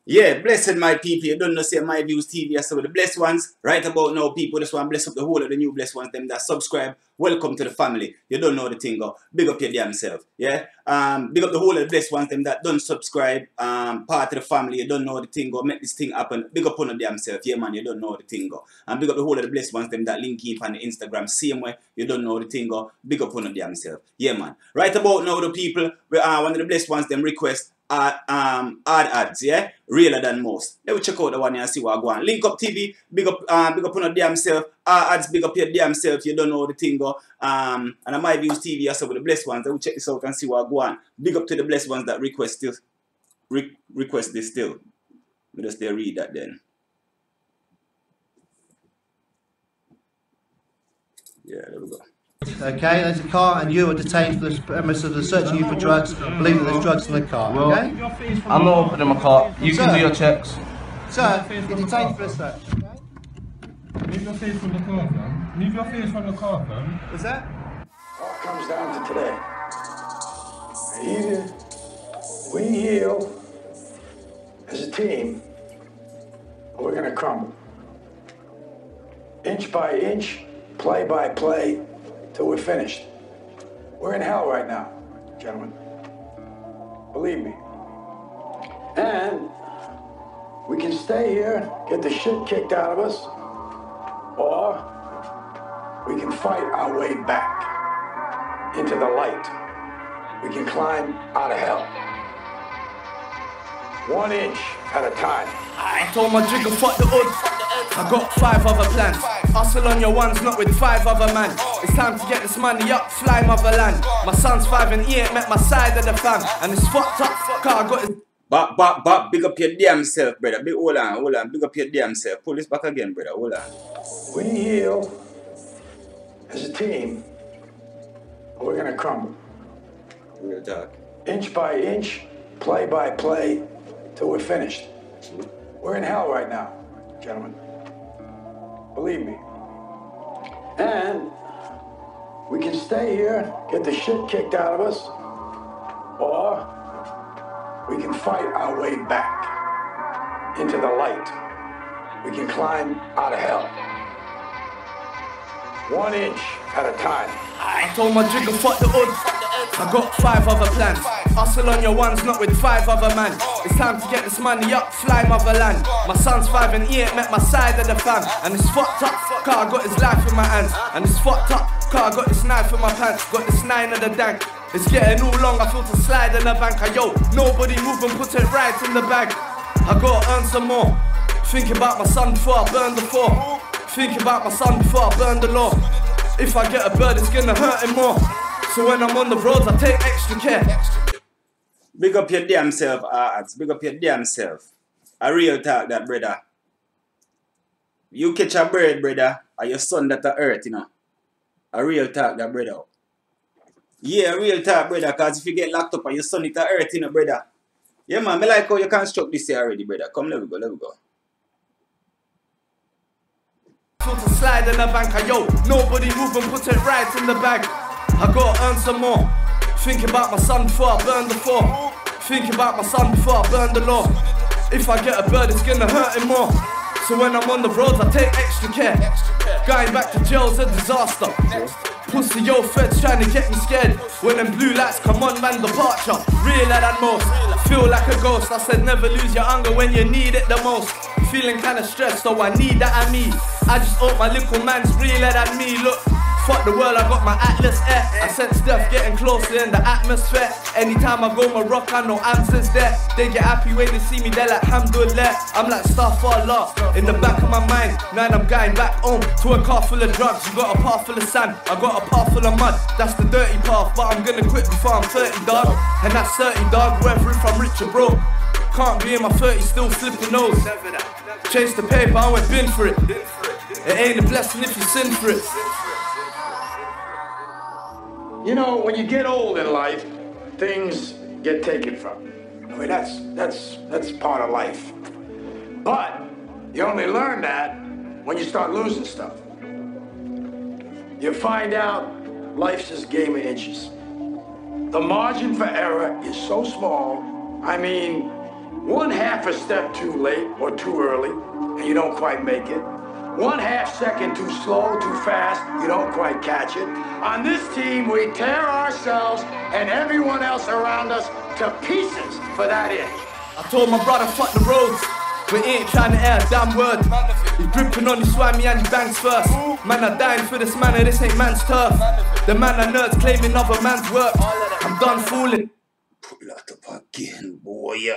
Yeah, blessed my people. You don't know say My Views TV are some of the blessed ones. Right about now, people, just want to bless up the whole of the new blessed ones, them that subscribe. Welcome to the family. You don't know the thing, go. Big up your damn self. Yeah? Big up the whole of the blessed ones, them that don't subscribe. Part of the family, you don't know the thing, go. Make this thing happen. Big up on the damn self. Yeah, man, you don't know the thing, go. And big up the whole of the blessed ones, them that link in on the Instagram. Same way, you don't know the thing, go. Big up on the damn self. Yeah, man. Right about now, the people, one of the blessed ones, them request odd ads, yeah? Realer than most. Let me check out the one here and see what I go on. Link Up TV, big up on your damn self. Ads, big up your damn self. You don't know the thing, go. And on My Views TV, I saw with the blessed ones. I will check this out and see what I go on. Big up to the blessed ones that request this still. Let me just read that then. Yeah, there we go. Okay, there's a car and you are detained for the premise of searching you for drugs, believing there's drugs in the car, okay? I'm not opening my car. You can do your checks. Sir, you're detained for a search, okay? Move your face from the car, fam. Move your face from the car, fam. What's that? All comes down to today. Either we heal as a team, or we're gonna crumble. Inch by inch, play by play, till we're finished. We're in hell right now, gentlemen. Believe me. And we can stay here, get the shit kicked out of us, or we can fight our way back into the light. We can climb out of hell. 1 inch at a time. I told my jigger fuck the hood. I got 5 other plans. Hustle on your ones, not with 5 other man. It's time to get this money up, fly motherland. My son's 5 and he ain't met my side of the fam. And it's fucked up, car I got his... But, big up your damn self, brother. Hold on. Big up your damn self. Pull this back again, brother. Hold on. We heal as a team, or we're gonna crumble. Real talk. Inch by inch, play by play, till we're finished. We're in hell right now, gentlemen. Believe me. And we can stay here, get the shit kicked out of us, or we can fight our way back into the light. We can climb out of hell. 1 inch at a time. I told my jigger fuck the hood. I got 5 other plans. Hustle on your ones, not with 5 other man. It's time to get this money up, fly motherland. My son's 5 and he ain't met my side of the fam. And it's fucked up, car I got his life in my hands. And it's fucked up, car I got this knife in my pants. Got this 9 of the dank. It's getting all long, I feel to slide in the bank. Yo, nobody move and put it right in the bag. I gotta earn some more. Think about my son before I burn the floor. Think about my son before I burn the law. If I get a bird, it's gonna hurt him more. So when I'm on the roads, I take extra care. Big up your damn self, ads. Big up your damn self. A real talk that, brother. You catch a bird, brother, or your son that a earth, you know. A real talk that, brother. Yeah, a real talk, brother, because if you get locked up and your son it a earth, you know, brother. Yeah, man, I like how you construct this here already, brother. Come, let me go. To slide in the bank, yo, nobody move and put it right in the bag. I gotta earn some more. Think about my son before I burn the floor. Think about my son before I burn the law. If I get a bird, it's gonna hurt him more. So when I'm on the roads, I take extra care. Going back to jail's a disaster. Pussy, yo, feds trying to get me scared. When them blue lights come on, man, departure. Realer than most, feel like a ghost. I said never lose your hunger when you need it the most. Feeling kinda stressed, so I need that at me. I just hope my little man's realer than me. Look, fuck the world, I got my Atlas air. I sense death getting closer in the atmosphere. Anytime I go Morocco, I know Amsterdam's there. They get happy when they see me, they're like Alhamdulillah. I'm like Astaghfirullah, in the back of my mind. Now I'm going back home to a car full of drugs. You got a path full of sand, I got a path full of mud. That's the dirty path, but I'm gonna quit before I'm 30, dog. And that's 30, dog, whether if I'm rich or broke. Can't be in my 30s still flipping nose. Chase the paper, I went bin for it. It ain't a blessing if you sin for it. You know, when you get old in life, things get taken from you. I mean, that's part of life. But you only learn that when you start losing stuff. You find out life's this game of inches. The margin for error is so small, I mean, one half a step too late or too early, and you don't quite make it. 1/2 second too slow, too fast, you don't quite catch it. On this team, we tear ourselves and everyone else around us to pieces for that inch. I told my brother, fuck the roads. We ain't trying to air a damn word. He's gripping on his swammy and he bangs first. Man are dying for this man and this ain't man's turf. The man are nerds claiming other man's work. I'm done fooling. Pull that up again, boy.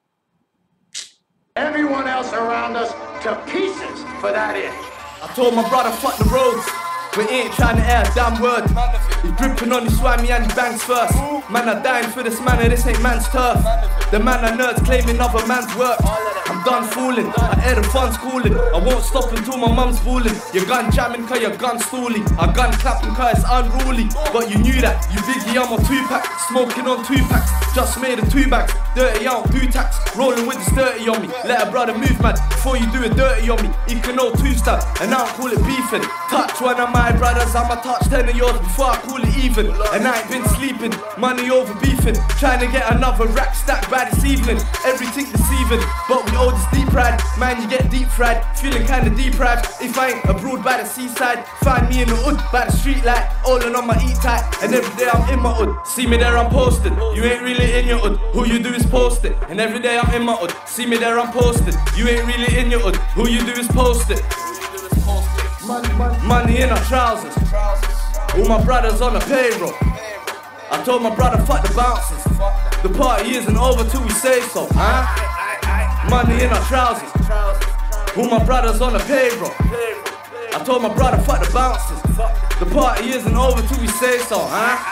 Everyone else around us to pieces for that inch. I told my brother, fuck the roads. We ain't trying to air a damn word. He's gripping on his swammy and he bangs first. Man are dying for this man and this ain't man's turf. The man are nerds claiming other man's work. I'm done fooling, I hear the fun schooling. I won't stop until my mum's fooling. Your gun jamming cause your gun stooling. I gun clapping cause it's unruly. But you knew that, you Biggie, I'm on 2-pack. Smoking on 2 packs, just made a 2 bags. Dirty, I don't do tax, rolling with this dirty on me. Let a brother move man, before you do it dirty on me. You can know 2-stab, and I don't call it beefing. Touch one of my brothers, I'ma touch 10 of yours before I call it even. And I ain't been sleeping, money over beefing. Trying to get another rack stack by this evening. Everything deceiving, but we owe this deep pride. Man, you get deep fried, feeling kinda deprived. If I ain't abroad by the seaside, find me in the hood by the street light. All in on my eat tight, and every day I'm in my hood. See me there, I'm posted. You ain't really in your hood, who you do is post it. And every day I'm in my hood. See me there, I'm posted. You ain't really in your hood, who you do is post it. Money in our trousers. All my brothers on the payroll. I told my brother, fuck the bouncers. The party isn't over till we say so, huh? Money in our trousers. All my brothers on the payroll. I told my brother, fuck the bouncers. The party isn't over till we say so, huh?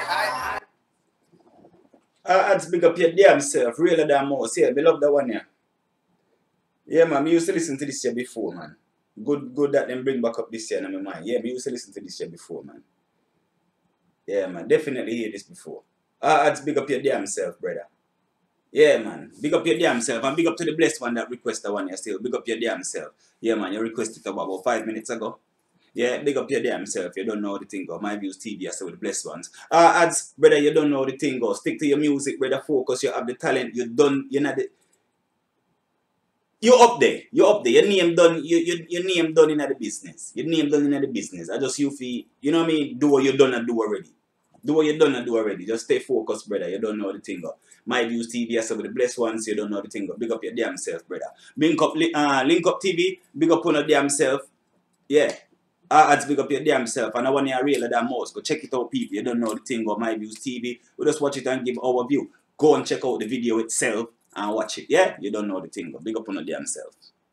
I had to big up your damn self, realer than most. Yeah, me love that one, yeah. Yeah, man, me used to listen to this year before, man. Good that them bring back up this year in my mind. Yeah, me used to listen to this year before, man. Yeah, man, definitely hear this before. I had to big up your damn self, brother. Yeah, man, big up your damn self. And big up to the blessed one that requested one here still. Big up your damn self. Yeah, man, you requested about 5 minutes ago. Yeah, big up your damn self. You don't know the thing go. My Views TV, I say with the blessed ones. Ads, brother, you don't know the thing go. Stick to your music, brother. Focus. You have the talent. You done. You're not the. You're up there. You're up there. Your name done. Your name done in the business. Your name done in the business. I just you feel. You know what I mean? Do what you done and do already. Do what you done and do already. Just stay focused, brother. You don't know the thing go. My Views TV, I say with the blessed ones. You don't know the thing go. Big up your damn self, brother. Link up TV. Big up on your damn self. Yeah. Ads, big up your damn self, and I want you realer than most. Go check it out, people. You don't know the thing about My Views TV. We just watch it and give our view. Go and check out the video itself and watch it. Yeah, you don't know the thing. Go big up on your damn self.